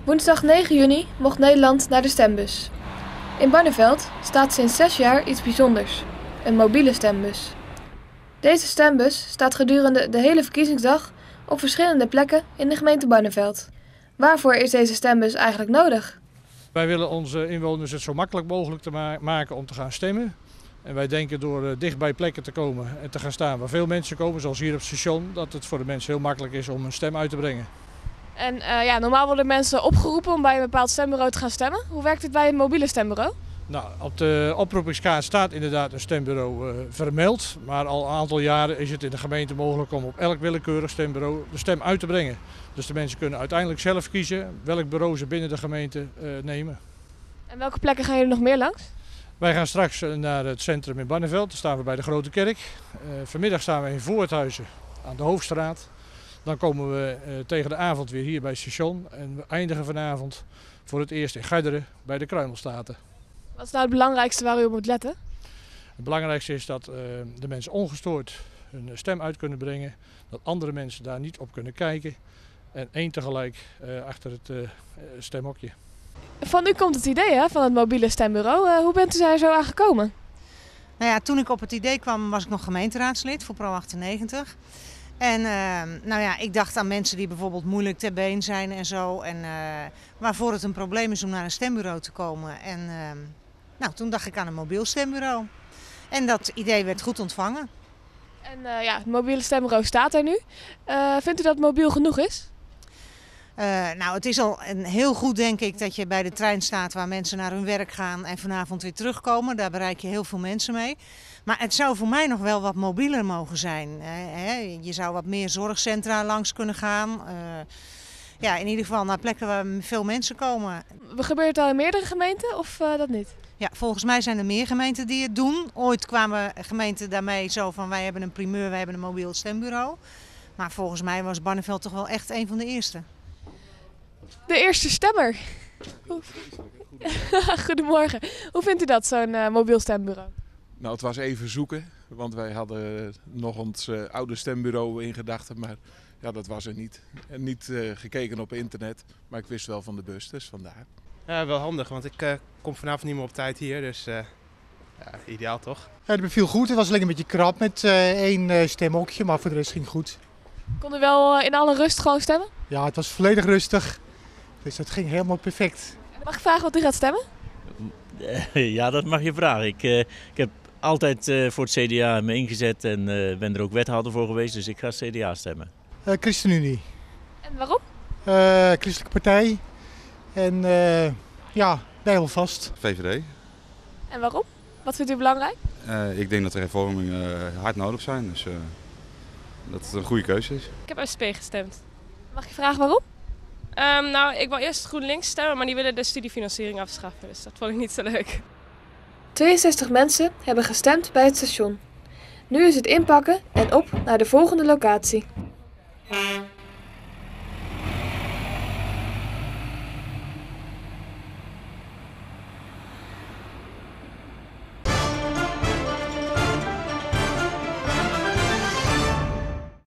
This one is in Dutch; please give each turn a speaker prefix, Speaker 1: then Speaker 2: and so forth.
Speaker 1: Woensdag 9 juni mocht Nederland naar de stembus. In Barneveld staat sinds 6 jaar iets bijzonders: een mobiele stembus. Deze stembus staat gedurende de hele verkiezingsdag op verschillende plekken in de gemeente Barneveld. Waarvoor is deze stembus eigenlijk nodig?
Speaker 2: Wij willen onze inwoners het zo makkelijk mogelijk te maken om te gaan stemmen. En wij denken door dicht bij plekken te komen en te gaan staan waar veel mensen komen, zoals hier op het station, dat het voor de mensen heel makkelijk is om een stem uit te brengen.
Speaker 1: En normaal worden mensen opgeroepen om bij een bepaald stembureau te gaan stemmen. Hoe werkt het bij een mobiele stembureau?
Speaker 2: Nou, op de oproepingskaart staat inderdaad een stembureau vermeld. Maar al een aantal jaren is het in de gemeente mogelijk om op elk willekeurig stembureau de stem uit te brengen. Dus de mensen kunnen uiteindelijk zelf kiezen welk bureau ze binnen de gemeente nemen.
Speaker 1: En welke plekken gaan jullie nog meer langs?
Speaker 2: Wij gaan straks naar het centrum in Barneveld. Dan staan we bij de Grote Kerk. Vanmiddag staan we in Voorthuizen aan de Hoofdstraat. Dan komen we tegen de avond weer hier bij het station. En we eindigen vanavond voor het eerst in Garderen bij de Kruimelstaten.
Speaker 1: Wat is nou het belangrijkste waar u op moet letten?
Speaker 2: Het belangrijkste is dat de mensen ongestoord hun stem uit kunnen brengen. Dat andere mensen daar niet op kunnen kijken. En één tegelijk achter het stemhokje.
Speaker 1: Van u komt het idee van het mobiele stembureau. Hoe bent u daar zo aan gekomen?
Speaker 3: Nou ja, toen ik op het idee kwam was ik nog gemeenteraadslid voor Pro 98. En ik dacht aan mensen die bijvoorbeeld moeilijk ter been zijn en zo. En waarvoor het een probleem is om naar een stembureau te komen. En toen dacht ik aan een mobiel stembureau. En dat idee werd goed ontvangen.
Speaker 1: En het mobiele stembureau staat er nu. Vindt u dat het mobiel genoeg is?
Speaker 3: Het is al heel goed, denk ik, dat je bij de trein staat waar mensen naar hun werk gaan en vanavond weer terugkomen. Daar bereik je heel veel mensen mee. Maar het zou voor mij nog wel wat mobieler mogen zijn. Je zou wat meer zorgcentra langs kunnen gaan. In ieder geval naar plekken waar veel mensen komen.
Speaker 1: Gebeurt het al in meerdere gemeenten of dat niet?
Speaker 3: Ja, volgens mij zijn er meer gemeenten die het doen. Ooit kwamen gemeenten daarmee zo van wij hebben een primeur, wij hebben een mobiel stembureau. Maar volgens mij was Barneveld toch wel echt een van de eerste.
Speaker 1: De eerste stemmer. Goedemorgen. Hoe vindt u dat, zo'n mobiel stembureau?
Speaker 4: Nou, het was even zoeken, want wij hadden nog ons oude stembureau in gedachten, maar ja, dat was er niet. En niet gekeken op internet, maar ik wist wel van de bus, dus vandaar.
Speaker 5: Ja, wel handig, want ik kom vanavond niet meer op tijd hier, dus ideaal toch?
Speaker 6: Ja, het beviel goed. Het was alleen een beetje krap met één stemhokje, maar voor de rest ging het goed.
Speaker 1: Kon u wel in alle rust gewoon stemmen?
Speaker 6: Ja, het was volledig rustig, dus dat ging helemaal perfect.
Speaker 1: En mag ik vragen wat u gaat stemmen?
Speaker 7: Ja, dat mag je vragen. Ik heb altijd voor het CDA me ingezet en ben er ook wethouder voor geweest, dus ik ga CDA stemmen.
Speaker 6: ChristenUnie.
Speaker 1: En waarom?
Speaker 6: Christelijke Partij en Bijbelvast.
Speaker 8: VVD.
Speaker 1: En waarom? Wat vindt u belangrijk?
Speaker 8: Ik denk dat de hervormingen hard nodig zijn, dus dat het een goede keuze is.
Speaker 9: Ik heb SP gestemd.
Speaker 1: Mag ik vragen waarom?
Speaker 9: Ik wil eerst GroenLinks stemmen, maar die willen de studiefinanciering afschaffen, dus dat vond ik niet zo leuk.
Speaker 1: 62 mensen hebben gestemd bij het station. Nu is het inpakken en op naar de volgende locatie.